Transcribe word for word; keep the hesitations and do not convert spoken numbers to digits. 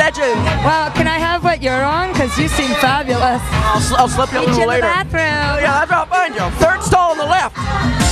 legend. Well, can I have what you're on? Because you seem fabulous. I'll, sl I'll slip you a Meet little you in later. the bathroom. Yeah, that's right behind you. Third stall on the left.